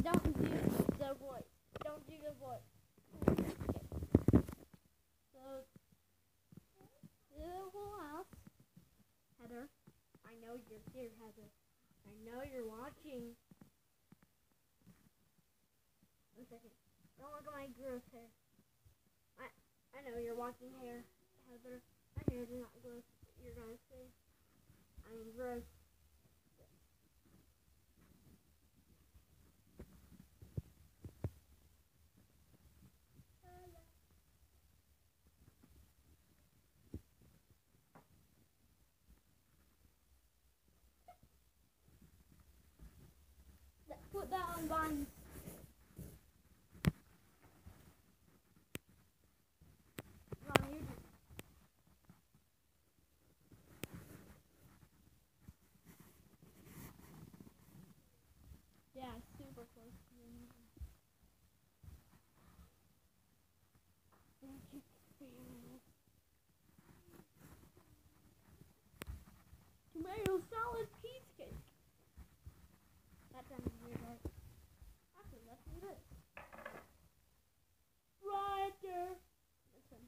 don't do the voice. Don't do the voice. Okay. So, the whole house. Heather, I know you're here, Heather. I know you're watching. 1 second. Don't look at my gross hair. I know you're watching hair, Heather. My hair is not gross. You're gonna say I'm gross. Put that on Vines. Yeah, super close to the middle. Magic experience. Tomato salad cheesecake. That sounds weird, right? Actually, let's do this. Right there. Listen.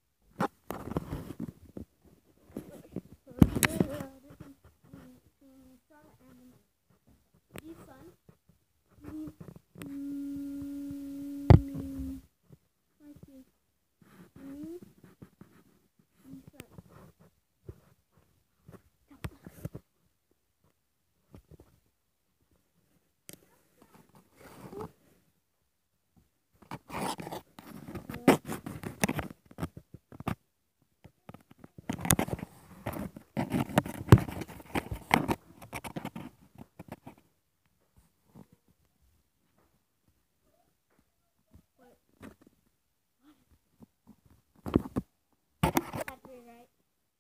Right?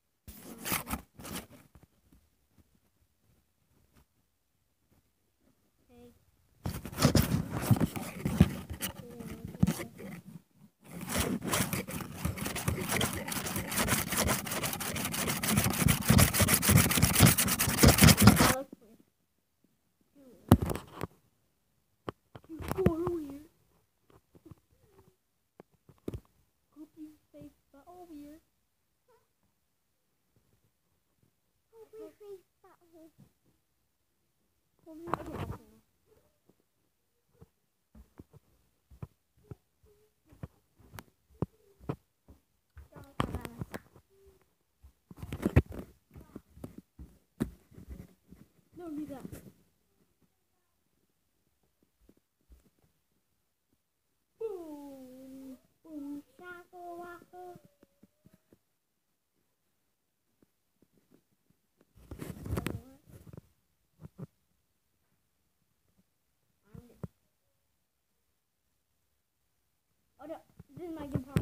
Okay. Don't do that. Boom, boom, shaka waka. Oh no, this is my guitar.